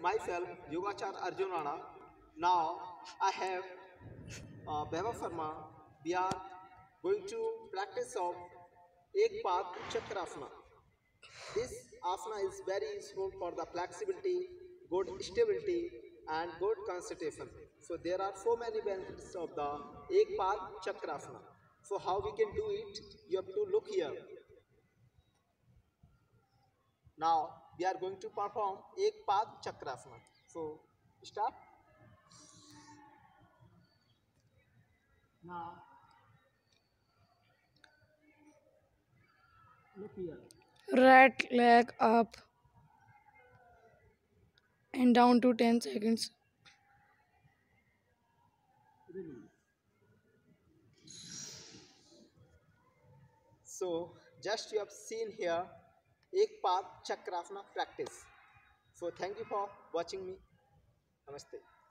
myself Yogachar Arjunana. Now I have Vebhav. We are going to practice of Ekpad chakrasana. This asana is very useful for the flexibility, good stability, and good concentration. So there are so many benefits of the Ekpad chakrasana. So how we can do it? You have to look here. Now we are going to perform Ekpad chakrasana. So start. Now look here. Right leg up and down to 10 seconds. Release. So just you have seen here Ekpad chakrasana practice. So thank you for watching me. Namaste.